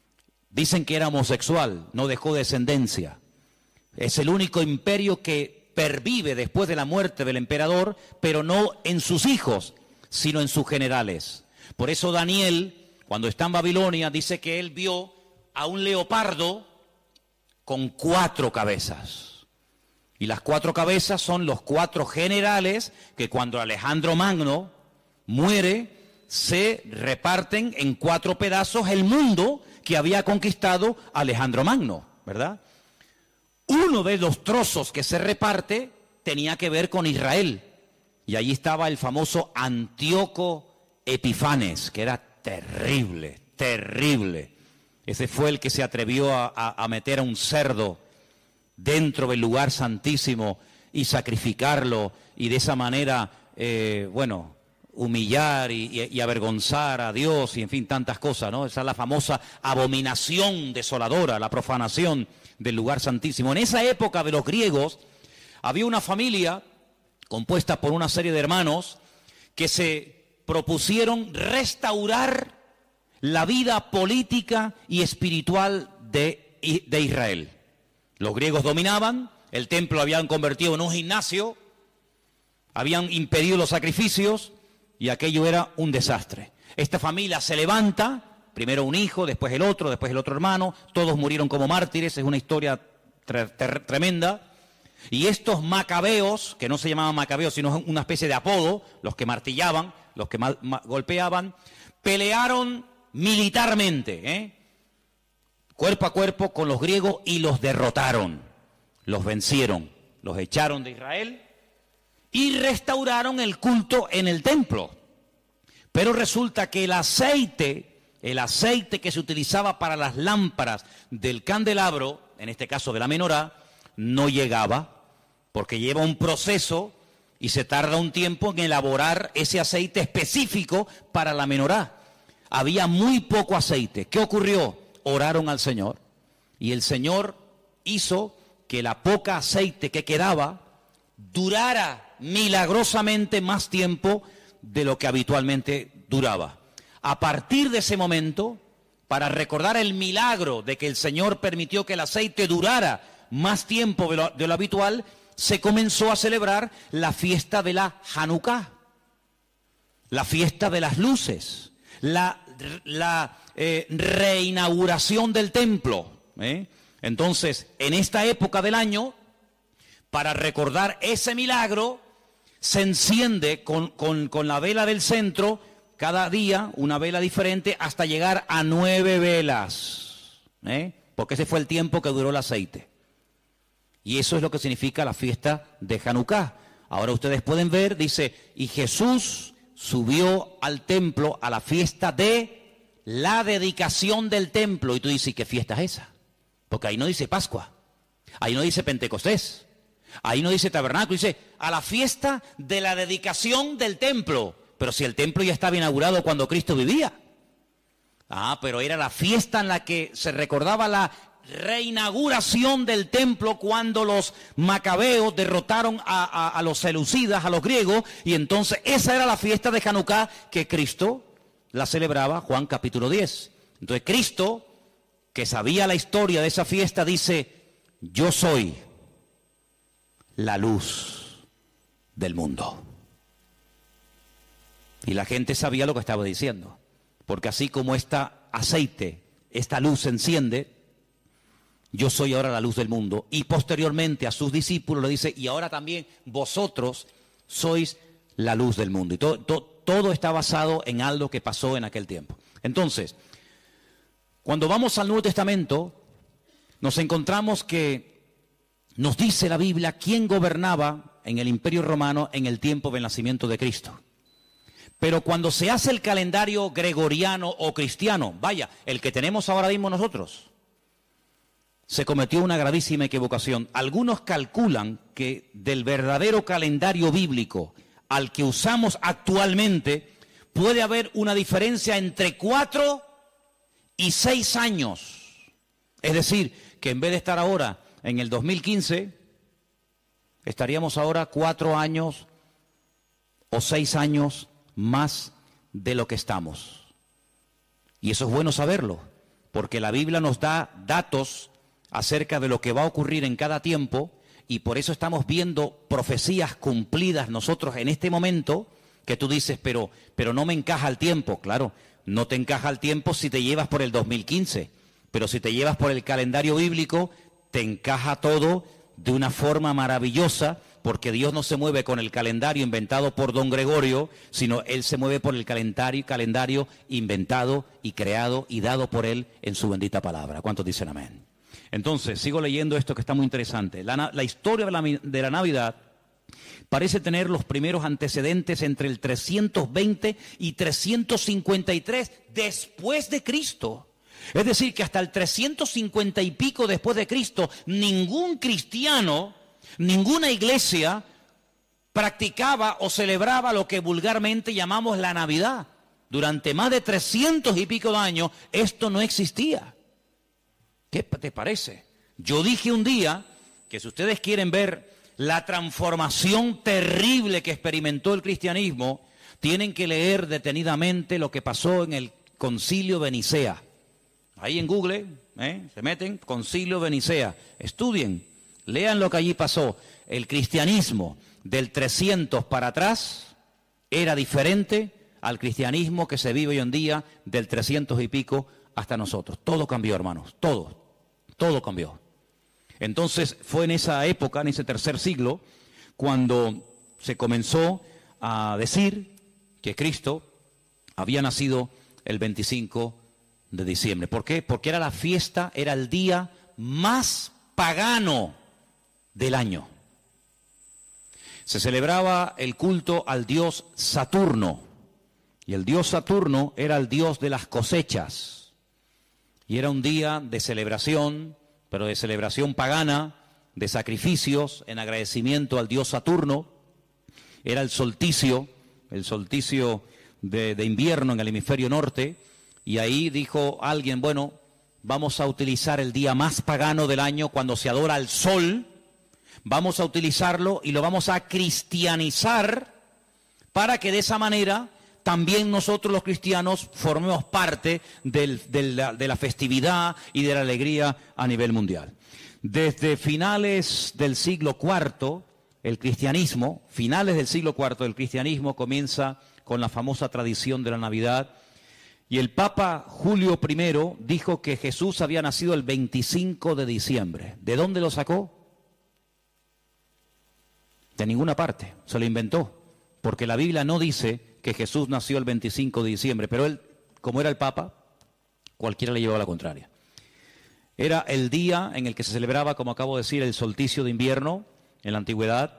dicen que era homosexual, no dejó descendencia. Es el único imperio que pervive después de la muerte del emperador, pero no en sus hijos, sino en sus generales. Por eso Daniel, cuando está en Babilonia, dice que él vio a un leopardo con cuatro cabezas. Y las cuatro cabezas son los cuatro generales que cuando Alejandro Magno muere, se reparten en cuatro pedazos el mundo que había conquistado Alejandro Magno, ¿verdad? Uno de los trozos que se reparte tenía que ver con Israel. Y allí estaba el famoso Antíoco Epifanes, que era terrible, terrible. Ese fue el que se atrevió a, a, a meter a un cerdo dentro del lugar santísimo y sacrificarlo, y de esa manera, eh, bueno, humillar y, y, y avergonzar a Dios, y en fin, tantas cosas, ¿no? Esa es la famosa abominación desoladora, la profanación del lugar santísimo. En esa época de los griegos había una familia compuesta por una serie de hermanos que se propusieron restaurar la vida política y espiritual de, de Israel. Los griegos dominaban, el templo lo habían convertido en un gimnasio, habían impedido los sacrificios y aquello era un desastre. Esta familia se levanta, primero un hijo, después el otro, después el otro hermano, todos murieron como mártires, es una historia tre tre tremenda. Y estos macabeos, que no se llamaban macabeos, sino una especie de apodo, los que martillaban, los que golpeaban, pelearon militarmente, ¿eh? cuerpo a cuerpo con los griegos y los derrotaron, los vencieron, los echaron de Israel y restauraron el culto en el templo. Pero resulta que el aceite, el aceite que se utilizaba para las lámparas del candelabro, en este caso de la menorá, no llegaba, porque lleva un proceso y se tarda un tiempo en elaborar ese aceite específico para la menorá. Había muy poco aceite. ¿Qué ocurrió? Oraron al Señor y el Señor hizo que la poca aceite que quedaba durara milagrosamente más tiempo de lo que habitualmente duraba. A partir de ese momento, para recordar el milagro de que el Señor permitió que el aceite durara más tiempo de lo, de lo habitual, se comenzó a celebrar la fiesta de la Hanukkah, la fiesta de las luces, la, la eh, reinauguración del templo. ¿eh? Entonces, en esta época del año, para recordar ese milagro, se enciende con, con, con la vela del centro, cada día una vela diferente, hasta llegar a nueve velas, ¿eh? porque ese fue el tiempo que duró el aceite. Y eso es lo que significa la fiesta de Hanukkah. Ahora ustedes pueden ver, dice, y Jesús subió al templo a la fiesta de la dedicación del templo. Y tú dices, ¿qué fiesta es esa? Porque ahí no dice Pascua, ahí no dice Pentecostés, ahí no dice tabernáculo, dice a la fiesta de la dedicación del templo. Pero si el templo ya estaba inaugurado cuando Cristo vivía. Ah, pero era la fiesta en la que se recordaba la reinauguración del templo cuando los macabeos derrotaron a, a, a los seleucidas, a los griegos, y entonces esa era la fiesta de Hanukkah que Cristo la celebraba, Juan capítulo diez. Entonces Cristo, que sabía la historia de esa fiesta, dice, yo soy la luz del mundo. Y la gente sabía lo que estaba diciendo, porque así como este aceite, esta luz se enciende, yo soy ahora la luz del mundo. Y posteriormente a sus discípulos le dice, y ahora también vosotros sois la luz del mundo. Y todo, todo, todo está basado en algo que pasó en aquel tiempo. Entonces, cuando vamos al Nuevo Testamento, nos encontramos que nos dice la Biblia quién gobernaba en el Imperio Romano en el tiempo del nacimiento de Cristo. Pero cuando se hace el calendario gregoriano o cristiano, vaya, el que tenemos ahora mismo nosotros, se cometió una gravísima equivocación. Algunos calculan que del verdadero calendario bíblico al que usamos actualmente puede haber una diferencia entre cuatro y seis años. Es decir, que en vez de estar ahora en el dos mil quince, estaríamos ahora cuatro años o seis años más de lo que estamos. Y eso es bueno saberlo, porque la Biblia nos da datos acerca de lo que va a ocurrir en cada tiempo, y por eso estamos viendo profecías cumplidas nosotros en este momento, que tú dices, pero, pero no me encaja el tiempo. Claro, no te encaja el tiempo si te llevas por el dos mil quince, pero si te llevas por el calendario bíblico, te encaja todo de una forma maravillosa, porque Dios no se mueve con el calendario inventado por don Gregorio, sino Él se mueve por el calendario, calendario inventado y creado y dado por Él en su bendita palabra. ¿Cuántos dicen amén? Entonces, sigo leyendo esto que está muy interesante. La, la historia de la, de la Navidad parece tener los primeros antecedentes entre el trescientos veinte y trescientos cincuenta y tres después de Cristo. Es decir, que hasta el trescientos cincuenta y pico después de Cristo, ningún cristiano, ninguna iglesia practicaba o celebraba lo que vulgarmente llamamos la Navidad. Durante más de trescientos y pico de años, esto no existía. ¿Qué te parece? Yo dije un día que si ustedes quieren ver la transformación terrible que experimentó el cristianismo, tienen que leer detenidamente lo que pasó en el Concilio de Nicea. Ahí en Google, ¿eh? se meten, Concilio de Nicea, estudien, lean lo que allí pasó. El cristianismo del trescientos para atrás era diferente al cristianismo que se vive hoy en día del trescientos y pico hasta nosotros. Todo cambió, hermanos, todo, todo cambió. Entonces fue en esa época, en ese tercer siglo, cuando se comenzó a decir que Cristo había nacido el veinticinco de diciembre. ¿Por qué? Porque era la fiesta, era el día más pagano del año. Se celebraba el culto al dios Saturno, y el dios Saturno era el dios de las cosechas, y era un día de celebración, pero de celebración pagana, de sacrificios en agradecimiento al dios Saturno. Era el solsticio, el solsticio de, de invierno en el hemisferio norte, y ahí dijo alguien, bueno, vamos a utilizar el día más pagano del año cuando se adora al sol, vamos a utilizarlo y lo vamos a cristianizar para que de esa manera también nosotros los cristianos formemos parte del, de, la, de la festividad y de la alegría a nivel mundial. Desde finales del siglo cuarto, el cristianismo, finales del siglo cuarto, el cristianismo comienza con la famosa tradición de la Navidad, y el Papa Julio primero dijo que Jesús había nacido el veinticinco de diciembre. ¿De dónde lo sacó? De ninguna parte, se lo inventó, porque la Biblia no dice que Jesús nació el veinticinco de diciembre, pero él, como era el Papa, cualquiera le llevaba la contraria. Era el día en el que se celebraba, como acabo de decir, el solsticio de invierno en la antigüedad,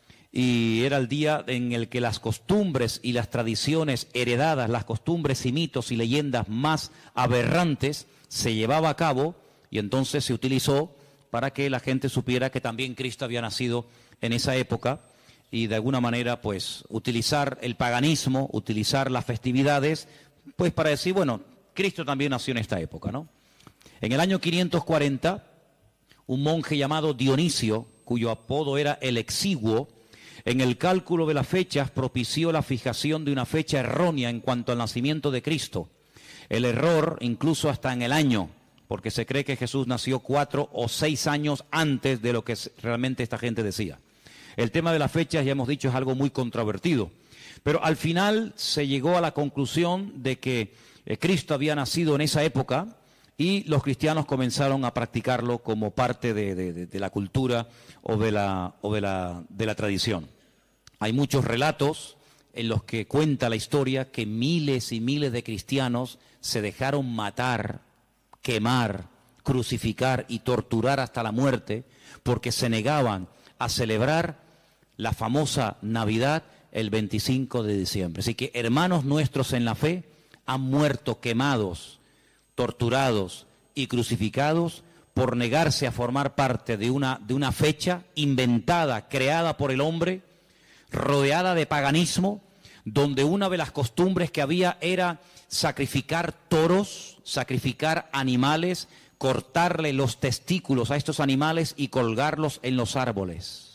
y era el día en el que las costumbres y las tradiciones heredadas, las costumbres y mitos y leyendas más aberrantes se llevaba a cabo, y entonces se utilizó para que la gente supiera que también Cristo había nacido en esa época, y de alguna manera pues utilizar el paganismo, utilizar las festividades, pues para decir, bueno, Cristo también nació en esta época, ¿no? En el año quinientos cuarenta, un monje llamado Dionisio, cuyo apodo era el Exiguo, en el cálculo de las fechas propició la fijación de una fecha errónea en cuanto al nacimiento de Cristo. El error incluso hasta en el año, porque se cree que Jesús nació cuatro o seis años antes de lo que realmente esta gente decía. El tema de las fechas, ya hemos dicho, es algo muy controvertido, pero al final se llegó a la conclusión de que eh, Cristo había nacido en esa época, y los cristianos comenzaron a practicarlo como parte de, de, de la cultura o, de la, o de, la, de la tradición. Hay muchos relatos en los que cuenta la historia que miles y miles de cristianos se dejaron matar, quemar, crucificar y torturar hasta la muerte porque se negaban a celebrar la famosa Navidad el veinticinco de diciembre. Así que hermanos nuestros en la fe han muerto quemados, torturados y crucificados por negarse a formar parte de una, de una fecha inventada, creada por el hombre, rodeada de paganismo, donde una de las costumbres que había era sacrificar toros, sacrificar animales, cortarle los testículos a estos animales y colgarlos en los árboles.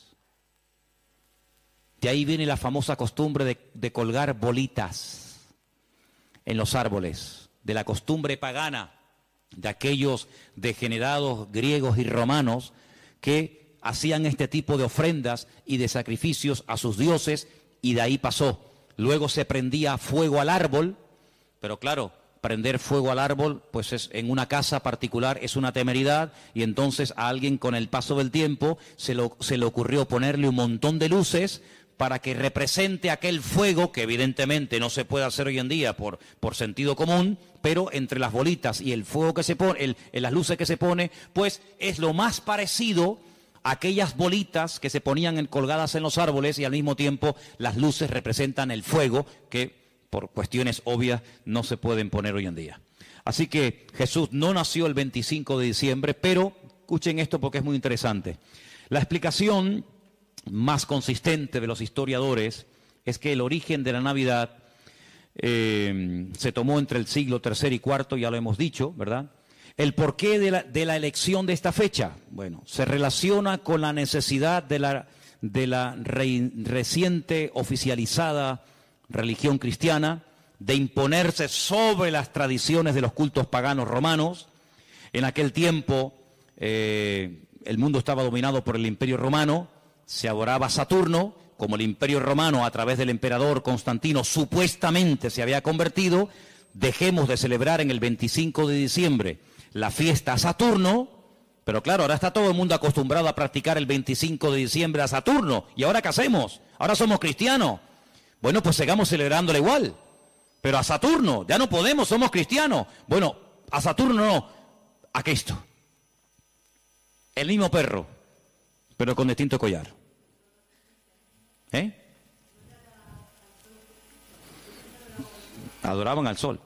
De ahí viene la famosa costumbre de, de colgar bolitas en los árboles, de la costumbre pagana de aquellos degenerados griegos y romanos que hacían este tipo de ofrendas y de sacrificios a sus dioses, y de ahí pasó. Luego se prendía fuego al árbol, pero claro, prender fuego al árbol, pues es, en una casa particular es una temeridad, y entonces a alguien con el paso del tiempo se, lo, se le ocurrió ponerle un montón de luces para que represente aquel fuego, que evidentemente no se puede hacer hoy en día por, por sentido común, pero entre las bolitas y el fuego que se pone, el, el, las luces que se pone, pues es lo más parecido a aquellas bolitas que se ponían en, colgadas en los árboles, y al mismo tiempo las luces representan el fuego, que por cuestiones obvias no se pueden poner hoy en día. Así que Jesús no nació el veinticinco de diciembre, pero escuchen esto porque es muy interesante. La explicación más consistente de los historiadores es que el origen de la Navidad eh, se tomó entre el siglo tercero y cuarto, ya lo hemos dicho, ¿verdad? El porqué de la, de la elección de esta fecha, bueno, se relaciona con la necesidad de la, de la re, reciente oficializada religión cristiana de imponerse sobre las tradiciones de los cultos paganos romanos. En aquel tiempo eh, el mundo estaba dominado por el Imperio Romano, se adoraba a Saturno, como el Imperio Romano a través del emperador Constantino supuestamente se había convertido. Dejemos de celebrar en el veinticinco de diciembre la fiesta a Saturno, pero claro, ahora está todo el mundo acostumbrado a practicar el veinticinco de diciembre a Saturno, ¿y ahora qué hacemos? Ahora somos cristianos. Bueno, pues sigamos celebrándole igual, pero a Saturno, ya no podemos, somos cristianos. Bueno, a Saturno no, a Cristo. El mismo perro, pero con distinto collar. ¿Eh? Adoraban al sol.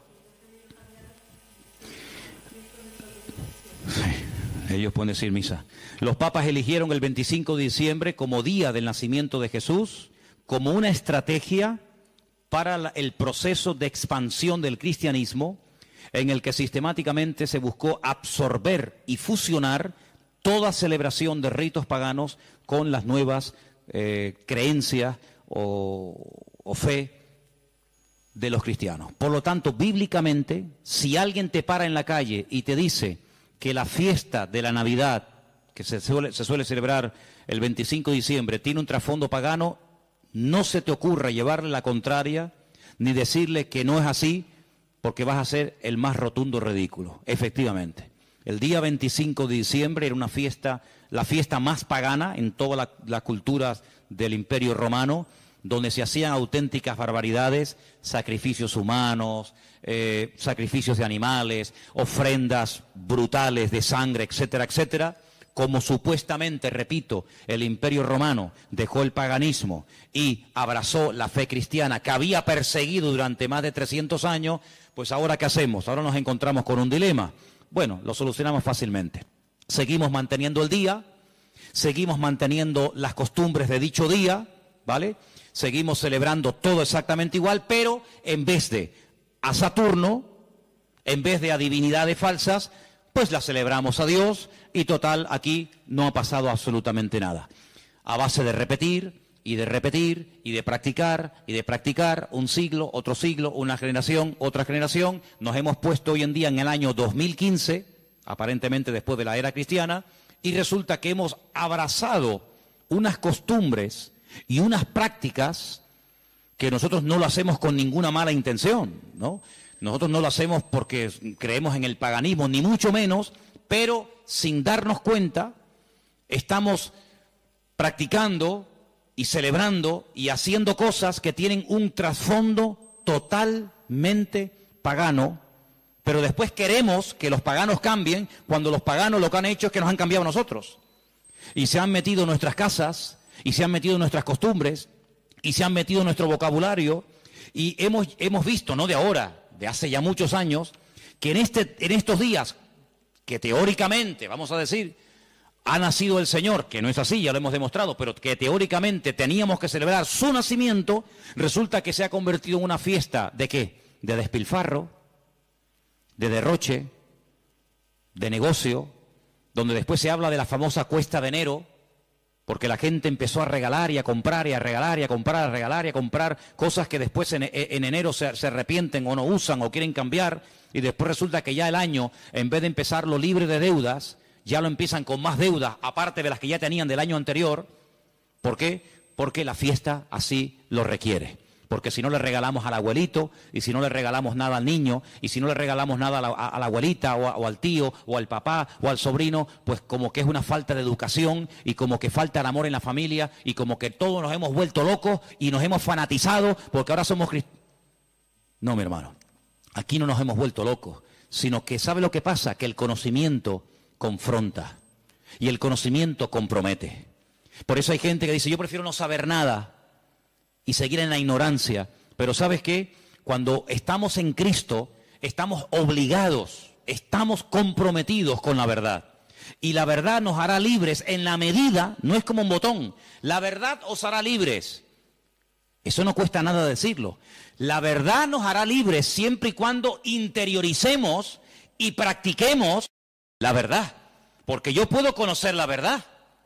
Sí, ellos pueden decir misa. Los papas eligieron el veinticinco de diciembre como día del nacimiento de Jesús, como una estrategia para la, el proceso de expansión del cristianismo, en el que sistemáticamente se buscó absorber y fusionar toda celebración de ritos paganos con las nuevas eh, creencias o, o fe de los cristianos. Por lo tanto, bíblicamente, si alguien te para en la calle y te dice que la fiesta de la Navidad, que se suele, se suele celebrar el veinticinco de diciembre, tiene un trasfondo pagano, no se te ocurra llevarle la contraria ni decirle que no es así, porque vas a ser el más rotundo ridículo. Efectivamente, el día veinticinco de diciembre era una fiesta, la fiesta más pagana en todas las la culturas del Imperio Romano, donde se hacían auténticas barbaridades, sacrificios humanos, eh, sacrificios de animales, ofrendas brutales de sangre, etcétera, etcétera. Como supuestamente, repito, el Imperio Romano dejó el paganismo y abrazó la fe cristiana que había perseguido durante más de trescientos años, pues ahora ¿qué hacemos? Ahora nos encontramos con un dilema. Bueno, lo solucionamos fácilmente. Seguimos manteniendo el día, seguimos manteniendo las costumbres de dicho día, ¿vale? Seguimos celebrando todo exactamente igual, pero en vez de a Saturno, en vez de a divinidades falsas, pues la celebramos a Dios, y total, aquí no ha pasado absolutamente nada. A base de repetir y de repetir y de practicar y de practicar, un siglo, otro siglo, una generación, otra generación, nos hemos puesto hoy en día en el año dos mil quince, aparentemente después de la era cristiana, y resulta que hemos abrazado unas costumbres y unas prácticas que nosotros no lo hacemos con ninguna mala intención, ¿no? Nosotros no lo hacemos porque creemos en el paganismo, ni mucho menos, pero sin darnos cuenta estamos practicando y celebrando y haciendo cosas que tienen un trasfondo totalmente pagano, pero después queremos que los paganos cambien cuando los paganos lo que han hecho es que nos han cambiado a nosotros. Y se han metido en nuestras casas, y se han metido en nuestras costumbres, y se han metido en nuestro vocabulario, y hemos, hemos visto, no de ahora, de hace ya muchos años, que en, este, en estos días, que teóricamente, vamos a decir, ha nacido el Señor, que no es así, ya lo hemos demostrado, pero que teóricamente teníamos que celebrar su nacimiento, resulta que se ha convertido en una fiesta, ¿de qué? De despilfarro, de derroche, de negocio, donde después se habla de la famosa cuesta de enero, porque la gente empezó a regalar y a comprar y a regalar y a comprar, a regalar y a comprar cosas que después en, en enero se, se arrepienten o no usan o quieren cambiar, y después resulta que ya el año, en vez de empezarlo libre de deudas, ya lo empiezan con más deudas, aparte de las que ya tenían del año anterior. ¿Por qué? Porque la fiesta así lo requiere. Porque si no le regalamos al abuelito, y si no le regalamos nada al niño, y si no le regalamos nada a la, a la abuelita, o, a, o al tío, o al papá, o al sobrino, pues como que es una falta de educación, y como que falta el amor en la familia, y como que todos nos hemos vuelto locos, y nos hemos fanatizado, porque ahora somos cristianos. No, mi hermano, aquí no nos hemos vuelto locos, sino que ¿sabe lo que pasa? Que el conocimiento confronta, y el conocimiento compromete. Por eso hay gente que dice, yo prefiero no saber nada, y seguir en la ignorancia. Pero ¿sabes qué? Cuando estamos en Cristo, estamos obligados, estamos comprometidos con la verdad. Y la verdad nos hará libres en la medida, no es como un botón, la verdad os hará libres. Eso no cuesta nada decirlo. La verdad nos hará libres siempre y cuando interioricemos y practiquemos la verdad. Porque yo puedo conocer la verdad,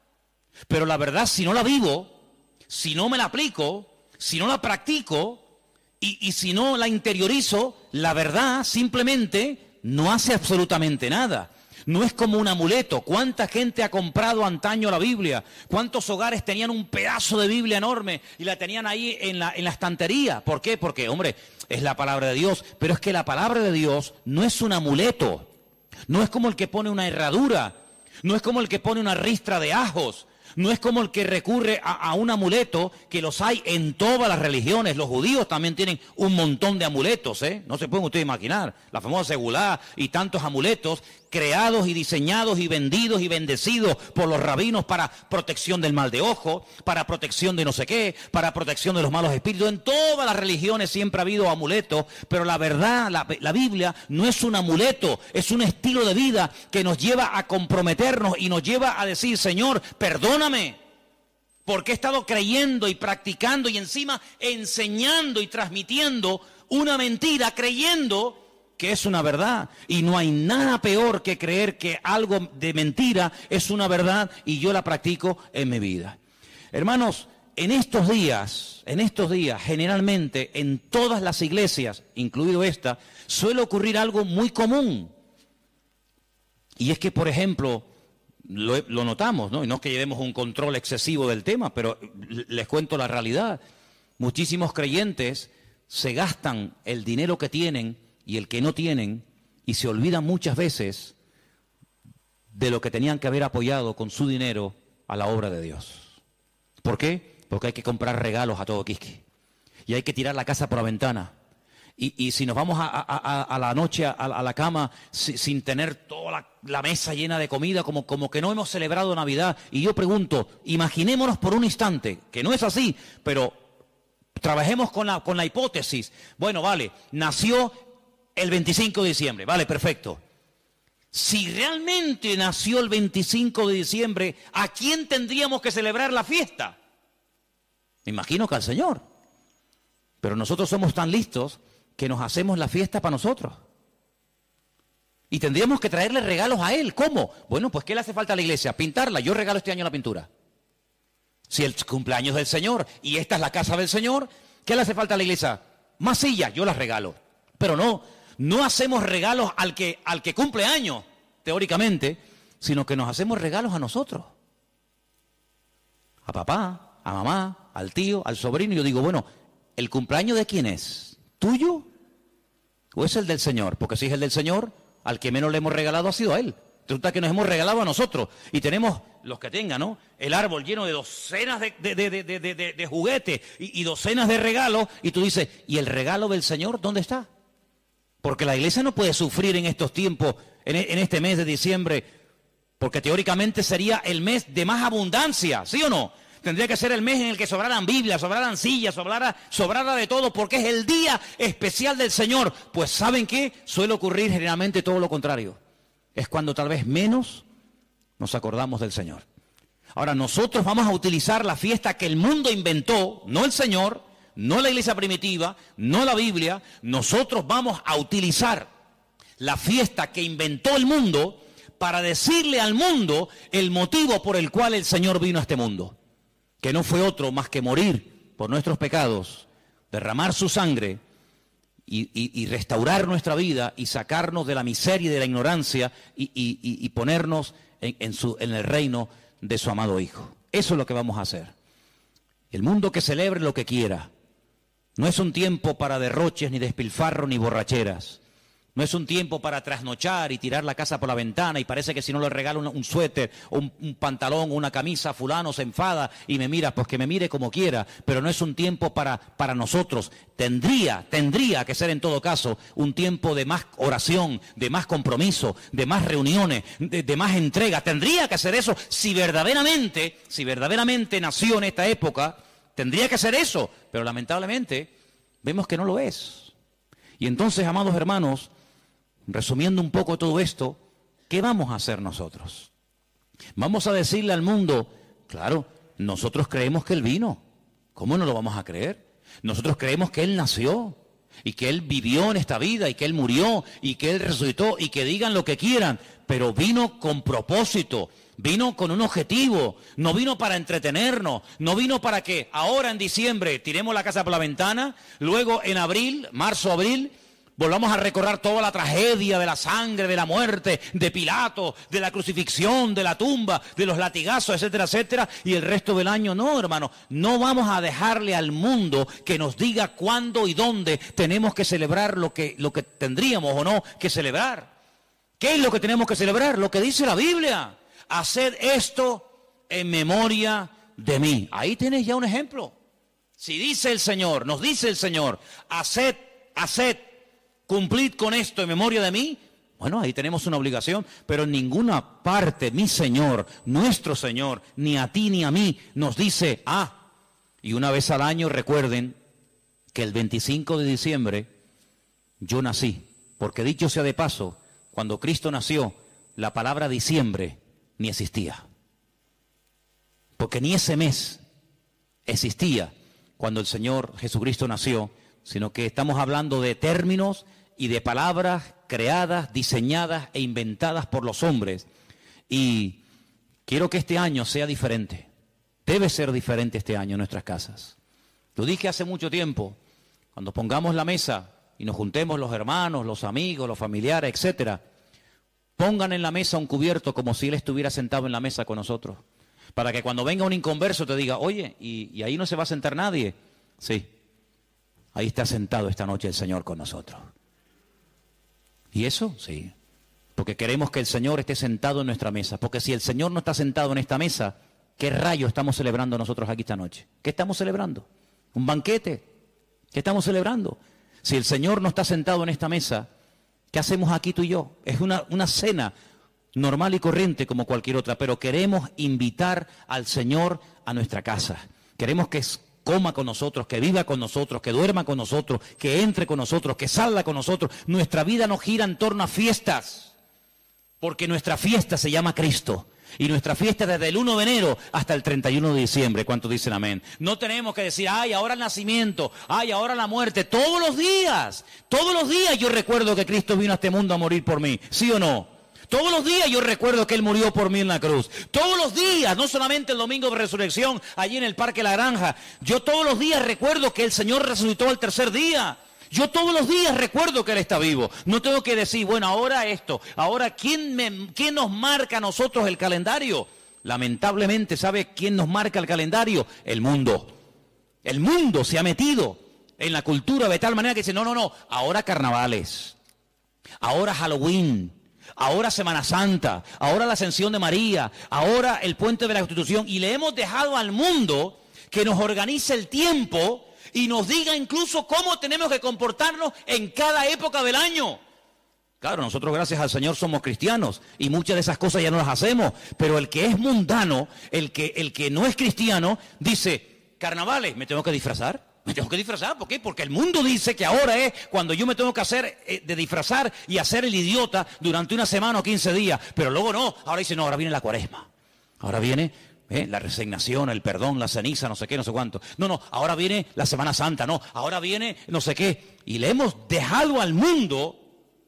pero la verdad si no la vivo, si no me la aplico, si no la practico y, y si no la interiorizo, la verdad simplemente no hace absolutamente nada. No es como un amuleto. ¿Cuánta gente ha comprado antaño la Biblia? ¿Cuántos hogares tenían un pedazo de Biblia enorme y la tenían ahí en la, en la estantería? ¿Por qué? Porque, hombre, es la palabra de Dios. Pero es que la palabra de Dios no es un amuleto. No es como el que pone una herradura. No es como el que pone una ristra de ajos. No es como el que recurre a, a un amuleto, que los hay en todas las religiones. Los judíos también tienen un montón de amuletos, ¿eh? No se pueden ustedes imaginar. La famosa segulá y tantos amuletos creados y diseñados y vendidos y bendecidos por los rabinos para protección del mal de ojo, para protección de no sé qué, para protección de los malos espíritus. En todas las religiones siempre ha habido amuletos, pero la verdad, la, la Biblia no es un amuleto, es un estilo de vida que nos lleva a comprometernos y nos lleva a decir, Señor, perdóname, porque he estado creyendo y practicando y encima enseñando y transmitiendo una mentira, creyendo que es una verdad. Y no hay nada peor que creer que algo de mentira es una verdad y yo la practico en mi vida. Hermanos, en estos días, en estos días, generalmente en todas las iglesias, incluido esta, suele ocurrir algo muy común. Y es que, por ejemplo, lo, lo notamos, ¿no? Y no es que llevemos un control excesivo del tema, pero les cuento la realidad. Muchísimos creyentes se gastan el dinero que tienen y el que no tienen, y se olvidan muchas veces de lo que tenían que haber apoyado con su dinero a la obra de Dios. ¿Por qué? Porque hay que comprar regalos a todo quisque, y hay que tirar la casa por la ventana. Y, y si nos vamos a, a, a, a la noche a, a la cama si, sin tener toda la, la mesa llena de comida, como, como que no hemos celebrado Navidad. Y yo pregunto, imaginémonos por un instante, que no es así, pero trabajemos con la, con la hipótesis. Bueno, vale, nació el veinticinco de diciembre, vale, perfecto. Si realmente nació el veinticinco de diciembre, ¿a quién tendríamos que celebrar la fiesta? Me imagino que al Señor. Pero nosotros somos tan listos que nos hacemos la fiesta para nosotros. Y tendríamos que traerle regalos a Él. ¿Cómo? Bueno, pues ¿qué le hace falta a la iglesia? Pintarla. Yo regalo este año la pintura. Si el cumpleaños del Señor y esta es la casa del Señor, ¿qué le hace falta a la iglesia? Más sillas, yo las regalo. Pero no, no hacemos regalos al que, al que cumple años, teóricamente, sino que nos hacemos regalos a nosotros. A papá, a mamá, al tío, al sobrino. Y yo digo, bueno, ¿el cumpleaños de quién es? ¿Tuyo? ¿O es el del Señor? Porque si es el del Señor, al que menos le hemos regalado ha sido a Él. Resulta que nos hemos regalado a nosotros. Y tenemos, los que tengan, ¿no?, el árbol lleno de docenas de, de, de, de, de, de, de juguetes y, y docenas de regalos. Y tú dices, ¿y el regalo del Señor dónde está? Porque la iglesia no puede sufrir en estos tiempos, en, en este mes de diciembre, porque teóricamente sería el mes de más abundancia, ¿sí o no? Tendría que ser el mes en el que sobraran Biblias, sobraran sillas, sobrara, sobrara de todo, porque es el día especial del Señor. Pues ¿saben qué? Suele ocurrir generalmente todo lo contrario. Es cuando tal vez menos nos acordamos del Señor. Ahora, nosotros vamos a utilizar la fiesta que el mundo inventó, no el Señor, no la iglesia primitiva, no la Biblia. Nosotros vamos a utilizar la fiesta que inventó el mundo para decirle al mundo el motivo por el cual el Señor vino a este mundo. Que no fue otro más que morir por nuestros pecados, derramar su sangre y, y, y restaurar nuestra vida y sacarnos de la miseria y de la ignorancia y, y, y ponernos en, en, su, en el reino de su amado Hijo. Eso es lo que vamos a hacer. El mundo que celebre lo que quiera. No es un tiempo para derroches, ni despilfarro, ni borracheras. No es un tiempo para trasnochar y tirar la casa por la ventana y parece que si no le regalo un, un suéter o un, un pantalón o una camisa, fulano se enfada y me mira, pues que me mire como quiera. Pero no es un tiempo para, para nosotros. Tendría, tendría que ser en todo caso un tiempo de más oración, de más compromiso, de más reuniones, de, de más entrega. Tendría que ser eso si verdaderamente, si verdaderamente nació en esta época, tendría que ser eso. Pero lamentablemente vemos que no lo es. Y entonces, amados hermanos, resumiendo un poco todo esto, ¿qué vamos a hacer nosotros? Vamos a decirle al mundo, claro, nosotros creemos que Él vino. ¿Cómo no lo vamos a creer? Nosotros creemos que Él nació y que Él vivió en esta vida y que Él murió y que Él resucitó y que digan lo que quieran, pero vino con propósito, vino con un objetivo, no vino para entretenernos, no vino para que ahora en diciembre tiremos la casa por la ventana, luego en abril, marzo, abril, volvamos a recordar toda la tragedia de la sangre, de la muerte, de Pilato, de la crucifixión, de la tumba, de los latigazos, etcétera, etcétera, y el resto del año. No, hermano, no vamos a dejarle al mundo que nos diga cuándo y dónde tenemos que celebrar lo que, lo que tendríamos o no que celebrar. ¿Qué es lo que tenemos que celebrar? Lo que dice la Biblia. Haced esto en memoria de mí. Ahí tienes ya un ejemplo. Si dice el Señor, nos dice el Señor, haced, haced, cumplid con esto en memoria de mí, bueno, ahí tenemos una obligación, pero en ninguna parte mi Señor, nuestro Señor, ni a ti ni a mí, nos dice, ah, y una vez al año recuerden que el veinticinco de diciembre yo nací, porque dicho sea de paso, cuando Cristo nació, la palabra diciembre ni existía, porque ni ese mes existía cuando el Señor Jesucristo nació, sino que estamos hablando de términos y de palabras creadas, diseñadas e inventadas por los hombres. Y quiero que este año sea diferente. Debe ser diferente este año en nuestras casas. Lo dije hace mucho tiempo, cuando pongamos la mesa y nos juntemos los hermanos, los amigos, los familiares, etcétera, pongan en la mesa un cubierto como si Él estuviera sentado en la mesa con nosotros. Para que cuando venga un inconverso te diga, oye, ¿y, y ahí no se va a sentar nadie? Sí. Ahí está sentado esta noche el Señor con nosotros. ¿Y eso? Sí. Porque queremos que el Señor esté sentado en nuestra mesa. Porque si el Señor no está sentado en esta mesa, ¿qué rayo estamos celebrando nosotros aquí esta noche? ¿Qué estamos celebrando? ¿Un banquete? ¿Qué estamos celebrando? Si el Señor no está sentado en esta mesa, ¿qué hacemos aquí tú y yo? Es una, una cena normal y corriente como cualquier otra, pero queremos invitar al Señor a nuestra casa. Queremos que coma con nosotros, que viva con nosotros, que duerma con nosotros, que entre con nosotros, que salga con nosotros. Nuestra vida no gira en torno a fiestas, porque nuestra fiesta se llama Cristo. Y nuestra fiesta desde el primero de enero hasta el treinta y uno de diciembre. ¿Cuántos dicen amén? No tenemos que decir, ay, ahora el nacimiento, ay, ahora la muerte. Todos los días, todos los días yo recuerdo que Cristo vino a este mundo a morir por mí. ¿Sí o no? Todos los días yo recuerdo que Él murió por mí en la cruz. Todos los días, no solamente el domingo de resurrección, allí en el Parque La Granja. Yo todos los días recuerdo que el Señor resucitó al tercer día. Yo todos los días recuerdo que Él está vivo. No tengo que decir, bueno, ahora esto. Ahora, ¿quién, me, quién nos marca a nosotros el calendario? Lamentablemente, ¿sabe quién nos marca el calendario? El mundo. El mundo se ha metido en la cultura de tal manera que dice, no, no, no, ahora carnavales, ahora Halloween, ahora Semana Santa, ahora la Ascensión de María, ahora el Puente de la Constitución, y le hemos dejado al mundo que nos organice el tiempo y nos diga incluso cómo tenemos que comportarnos en cada época del año. Claro, nosotros gracias al Señor somos cristianos y muchas de esas cosas ya no las hacemos, pero el que es mundano, el que, el que no es cristiano, dice, carnavales, ¿me tengo que disfrazar? Me tengo que disfrazar, ¿por qué? Porque el mundo dice que ahora es cuando yo me tengo que hacer eh, de disfrazar y hacer el idiota durante una semana o quince días. Pero luego no, ahora dice, no, ahora viene la cuaresma. Ahora viene eh, la resignación, el perdón, la ceniza, no sé qué, no sé cuánto. No, no, ahora viene la Semana Santa, no, ahora viene no sé qué. Y le hemos dejado al mundo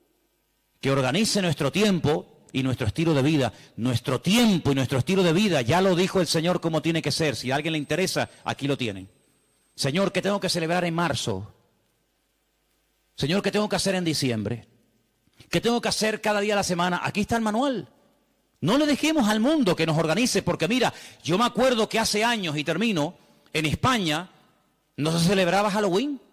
que organice nuestro tiempo y nuestro estilo de vida. Nuestro tiempo y nuestro estilo de vida, ya lo dijo el Señor cómo tiene que ser. Si a alguien le interesa, aquí lo tienen. Señor, ¿qué tengo que celebrar en marzo? Señor, ¿qué tengo que hacer en diciembre? ¿Qué tengo que hacer cada día de la semana? Aquí está el manual. No le dejemos al mundo que nos organice, porque mira, yo me acuerdo que hace años, y termino, en España no se celebraba Halloween.